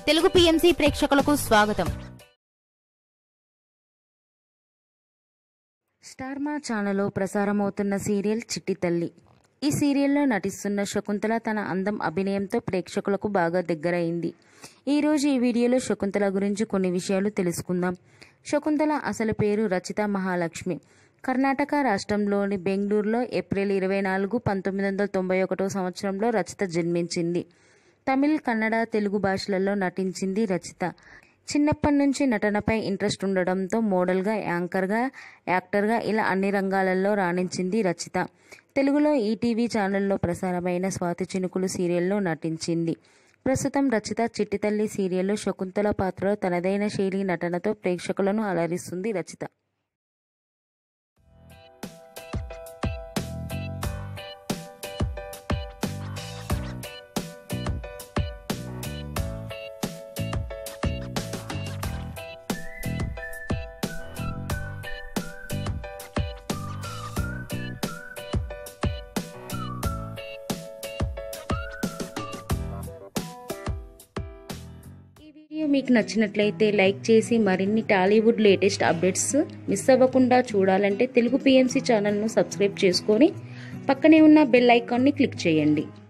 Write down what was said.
Telugu PMC ప్రేక్షకులకు స్వాగతం. Star మా ఛానల్లో ప్రసారమవుతున్న సీరియల్ చిట్టి తల్లి. ఈ సీరియల్లో నటిస్తున్న శకుంతల తన అందం అభినయంతో ప్రేక్షకులకు బాగా దగ్గరైంది. ఈరోజు ఈ వీడియోలో శకుంతల గురించి కొన్ని విషయాలు తెలుసుకుందాం. శకుంతల అసలు పేరు రచిత మహాలక్ష్మి. కర్ణాటక రాష్ట్రంలోని బెంగళూరులో ఏప్రిల్ 24, 1991 సంవత్సరంలో రచిత జన్మించింది. తమిళ్, కన్నడ, తెలుగు భాషలలో నటించింది రచిత. చిన్నప్పటి నుంచి నటనపై ఇంట్రెస్ట్ ఉండడంతో మోడల్గా, యాంకర్గా, యాక్టర్గా ఇలా అన్ని రంగాలలో రాణించింది రచిత. తెలుగులో ఈటీవీ ఛానల్లో ప్రసారమైన స్వాతి చినుకులు సీరియల్లో నటించింది. ప్రస్తుతం రచిత చిట్టి తల్లి సీరియల్లో శకుంతల పాత్రలో తనదైన శైలి నటనతో ప్రేక్షకులను అలరిస్తుంది రచిత. వీడియో మీకు నచ్చినట్లయితే లైక్ చేసి మరిన్ని టాలీవుడ్ లేటెస్ట్ అప్డేట్స్ మిస్ అవ్వకుండా చూడాలంటే తెలుగు పిఎంసి ఛానల్ను సబ్స్క్రైబ్ చేసుకొని పక్కనే ఉన్న బెల్ ఐకాన్ని క్లిక్ చేయండి.